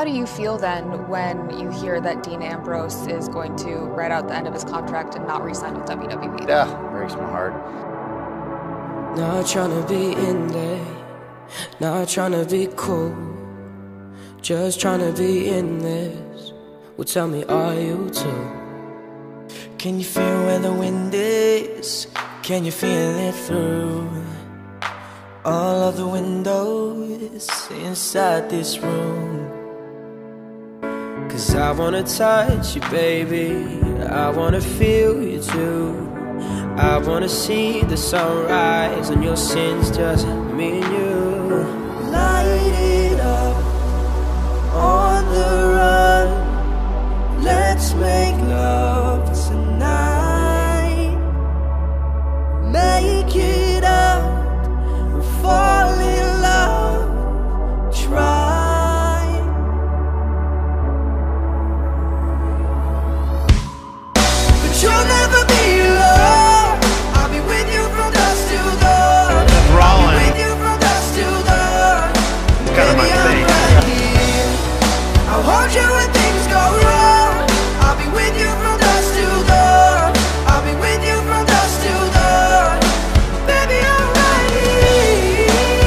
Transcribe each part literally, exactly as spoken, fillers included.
How do you feel then when you hear that Dean Ambrose is going to ride out the end of his contract and not re-sign with W W E? Yeah, breaks my heart. Not trying to be in there, not trying to be cool, just trying to be in this. Well, tell me, are you too? Can you feel where the wind is? Can you feel it through all of the windows inside this room? Cause I wanna touch you, baby, I wanna feel you too. I wanna see the sunrise on your sins, just me and you. Light it up on the run, let's make love tonight. Make it up, fall in love, try. But you'll never be alone. I'll be with you from dusk till dawn. I'll be with you from dusk till dawn. It's kind of my thing. Right here. I'll hold you when things go wrong. I'll be with you from dusk till dawn. I'll be with you from dusk till dawn. Baby, I'm right here.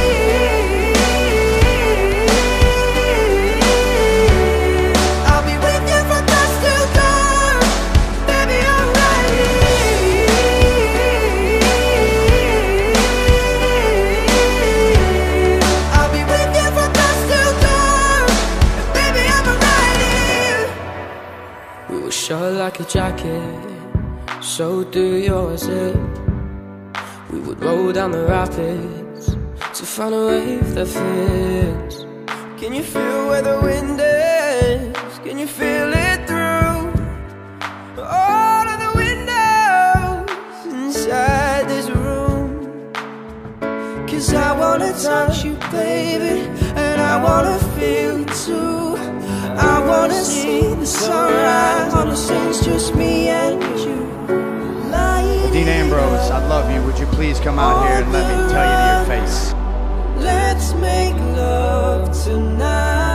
I'll be with you from dusk till dawn. Baby, I'm right here. I'll be with you from dusk till dawn. Baby, I'm right here. We were short like a jacket, so do yours it. We would roll down the rapids to find a wave that fits. Can you feel where the wind is? Can you feel it through all of the windows inside this room? Cause I wanna touch you, baby, and I wanna feel you too. I wanna see the sunrise on the scenes, just me and you. Dean Ambrose, I love you. Would you please come out here and let me tell you to your face? Let's make love tonight.